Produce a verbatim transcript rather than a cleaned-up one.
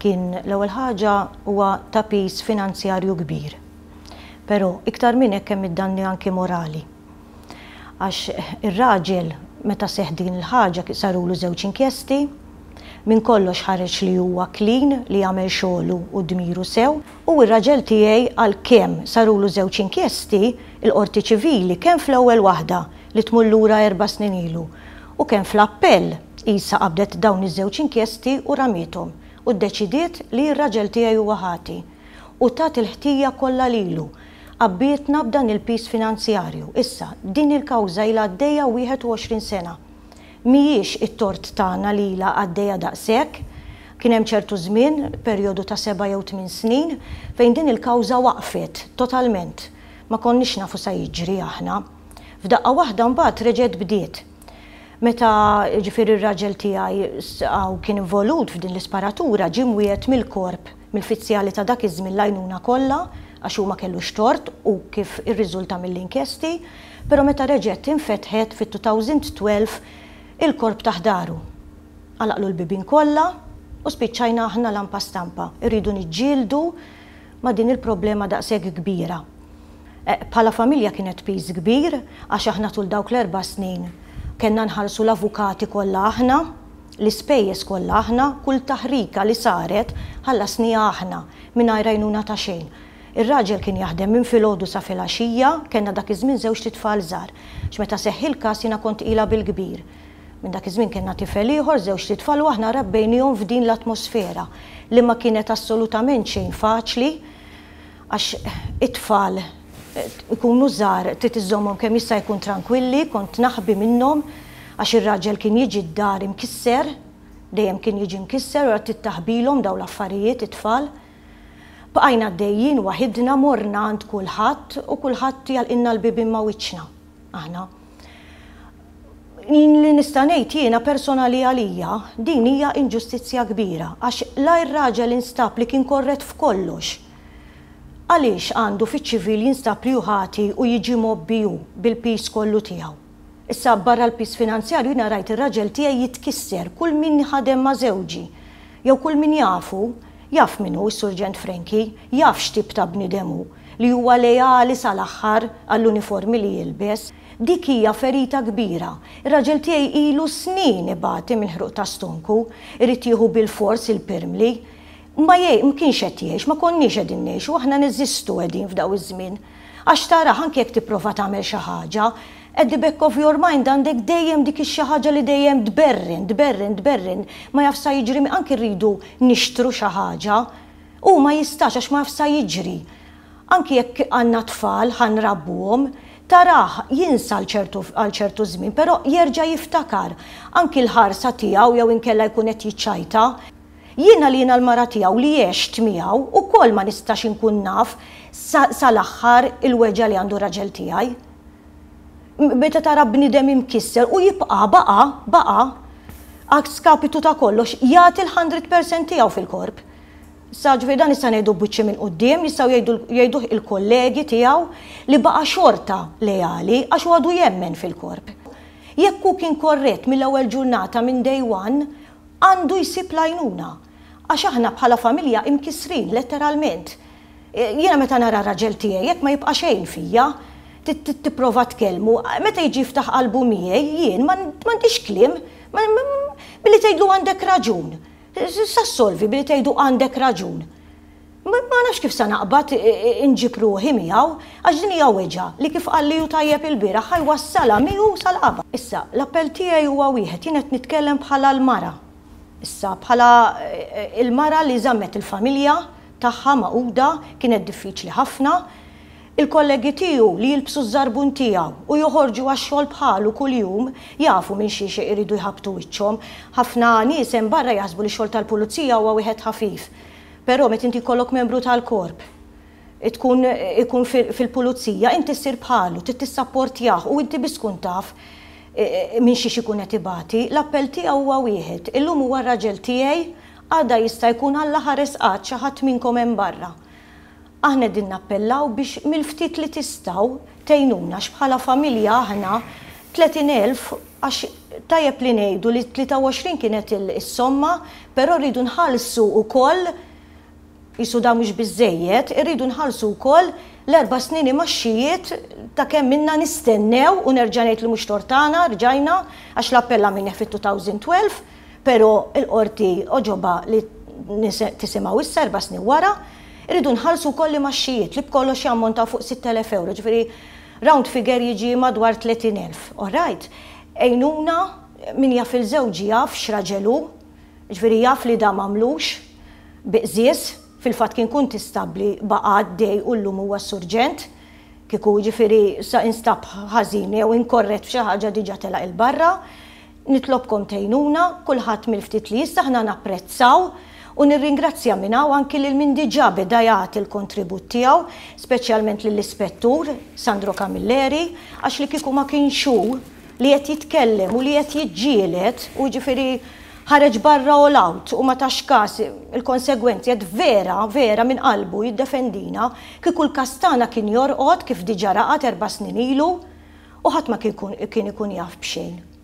kien l-ewwel ħaġa huwa ta' pis finanzjarju kbir. Però iktar minn hekk hemm id-danni anki morali. Għax ir-raġel meta seħħ din il-ħaġa sarulu żewġ inkjesti, minn kollox ħareġ li huwa clean li jagħmel xogħlu u dmiru sew, u r-raġel tiegħi għalkemm sarulu żewġ inkjesti il-qorti ċivili kemm fl-ewwel waħda li tmur lura erba' snin ilu u kemm fl-appell qisha qabdet dawn iż-żewġ inkjesti u ramithom u ddeċidiet li r-raġel tiegħi huwa ħati u tat il-ħtija kollha lilu. Qabbietna b'dan il-pis finanzjarju. Issa, din il-kawża ilha għaddejja wieħed u għoxrin sena. Mhijiex it-tort tagħna li ilha għaddejja daqshekk, kien hemm ċertu żmien, perjodu ta' seba' jew tmien snin, fejn din il-kawża waqfet totalment. Ma konniex nafu sa jiġri aħna. F'daqqa waħda mbagħad reġgħet bdiet. Meta ġifieri ir-raġel tiegħi għaw kien involut f'din l-isparatura ġie mwiegħed mill-korp mill-fizzjali ta' dak iż-żmien l-għajnuna kollha għax huma kellux tort u kif irriżulta mill-inkjesti, però meta reġgħet infetħet fit-two thousand twelve il-korp taħdaru. Għalaqlu l-bibin kollha u spiċċajna aħna lampa stampa. Irridu niġġieldu ma' din il-problema daqshekk kbira. Bħala familja kienet piż kbir għax aħna tul dawk l-erba' snin kellna nħallsu l-avukati kollha aħna, l-ispejjeż kollha aħna, kull taħrika li saret ħallasnija aħna mingħajr għajnuna ta' xejn. Ir-raġel kien jaħdem minn filgħodu sa filgħaxija, kellna dak iż-żmien żewġ titfal żgħar. X'meta seħħ il-każ jiena kont ilha bil-kbir. Minn dak iż-żmien kellna tifel ieħor żewġ titfal u aħna rabbejnihom f'din l-atmosfera li ma kienet assolutament xejn faċli għax it-tfal ikunu żgħar trid iżommhom kemm jista' jkun tranquilli, kont naħbi minnhom għax ir-raġel kien jiġi d-dar imkisser, dejjem kien jiġi mkisser u qed tittaħbilhom dawn l-affarijiet it-tfal. Bqajna għaddejjin waħidna morna għand kulħadd u kulħadd jalqilna l-bibien ma' wiċċna. Aħna. Li nista' ngħid jiena personali għalija din hija inġustizzja kbira għax la r-raġel instab li kien korrett f'kollox. Għaliex għandu fiċ-ċivil jinstab li hu ħati u jiġi mobbiju bil-pis kollu tiegħu. Issa barra l-pis finanzjarju jiena rajt ir-raġel tiegħi jitkisser kull min ħadem ma' żewġi jew kull min jafu. Jaf minnu s-Surġent Franki, jaf x'tip ta' bniedem hu li huwa lejali sal-aħħar għall-uniformi li jilbes. Dik hija ferita kbira. Ir-raġel tiegħi ilu snin ibati minn ħruq ta' stonku, irid jieħu bil-fors il-pirmli. Ma jej, ma kienx qed jgħix, ma konniex qegħdin ngħixu, aħna neżistu qegħdin f'daw iż-żmien. Għax tara anke jekk tipprova tagħmel xi ħaġa, at the back of your mind għandek dejjem dik ix-xi ħaġa li dejjem tberrin, tberrin, tberrin, ma jafsa jiġri anke rridu nixtru xi ħaġa u ma jistax għax ma jafsa jiġri. Anke jekk għandna tfal ħanrabbuhom, taraħ jinsa għal ċertu żmien, però jerġa' jiftakar anke l-ħarsa tiegħu jew inkella jkun qed jiċċajta. Jiena li jiena l-mara tiegħu li jgħext miegħu ukoll ma nistax inkun naf sal-aħħar il-weġa li għandu raġel tiegħi. Meta tara bniedem imkisser u jibqa' baqa' baqa' għaks kapitu ta' kollox jagħti l-hundred percent tiegħu fil-korp. Issa ġifieri dan issa ngħidu b'wiċċi minn quddiem, jistgħu jgħiduh il-kollegi tiegħu li baqa' xorta lejali għax għadu jemmen fil-korp. Jekk hu kien korrett mill-ewwel ġurnata minn day one, għandu jsib l-għajnuna. Għax aħna bħala familja imkisrin letteralment. Jiena meta nara raġel tiegħi jekk ma jibqa' xejn fija, tipprova tkellmu, meta jiġi jiftaħ qalbu miegħi jien m'għandix kliem, billi tgħidlu għandek raġun. Sassolvi billi tgħidu għandek raġun. Ma nafx kif sa naqbad inġib ruħi miegħu għax din hija weġa li kif qalli hu tajjeb il-bieraħ ħajwassala miegħu sal-qaba. Issa l-appell tiegħi huwa wieħed jien qed nitkellem bħala l-mara. Issa bħala il-mara li żammet il-familja tagħha maquda kienet diffiċli ħafna. Il-kollegi tiegħu li jilbsu ż-żarbun tiegħu u joħorġu għax-xogħol bħalu kuljum jafu minn xi xi jridu jħabbtu wiċċhom. Ħafna nies hemm barra jaħsbu li x-xogħol tal-pulizija huwa wieħed ħafif. Però meta inti jkollok membru tal-korp tkun ikun fil-pulizija inti ssir bħalu, trid tissapportjah u inti biss tkun taf minn xi ikun qed ibati. L-appell tiegħu huwa wieħed, illum huwa r-raġel tiegħi għadha jista' jkun alla ħares qatt xi ħadd minnkom hemm barra. Aħna din nappellaw biex mill-ftit li tistgħu tgħinuna x'bħala familja aħna tletin elf għax tajjeb li ngħidu li tlieta u għoxrin kienet is-somma, però rridu nħallsu wkoll jisu da mhux biżżejjed, irridu nħallsu wkoll l-erba' snin imaxxijiet ta' kemm minna nistennew u nerġa' ngħid li mhux tortana, rġajna għax l-appella minni fit-twenty twelve, però l-qorti oġoba li tisimgħu issa erba' snin wara, irridu nħallsu wkoll imaxxijiet li b'kollox jammontaw fuq sitt elef euro, ġifieri round figure jiġi madwar tletin elf. All right. Ejnuna min jaf il-żewġi jaf x'raġelu, ġifieri jaf li da m'għamlux biqżies, fil-fatt kien kun tistabbli baqa' għaddej u llum huwa surġent, kieku ġifieri sa instab ħażin jew inkorrett f'xi ħaġa diġà telaq il-barra. Nitlobkom tgħinuna, kulħadd mill-ftit li jista' aħna napprezzaw u nirringrazzja minn hawn anki lil min diġà beda jagħti l-kontribut tiegħu, speċjalment lill-ispettur Sandro Camilleri, għax li kieku ma kienx hu li qed jitkellem u li qed jiġġieled u ġifieri ħareġ barra all out u ma tax każ il-konsegwenzi qed vera vera minn qalbu jiddefendina kieku l-kastana kien jorqod kif diġà raqat erba' snin ilu u ħadd ma kien ikun jaf b'xejn.